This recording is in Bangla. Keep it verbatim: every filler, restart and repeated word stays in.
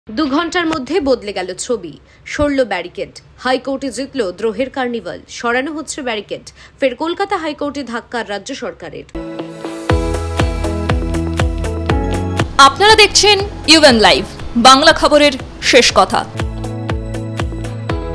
দু ঘন্টার মধ্যে বদলে গেল ছবি, সরল ব্যারিকেড। হাইকোর্টে জিতল দ্রোহের কার্নিভাল, সরানো হচ্ছে ব্যারিকেড। ফের কলকাতা হাইকোর্টে ধাক্কার রাজ্য সরকারের। আপনারা দেখছেন ইউএন লাইভ, বাংলা খবরের শেষ কথা।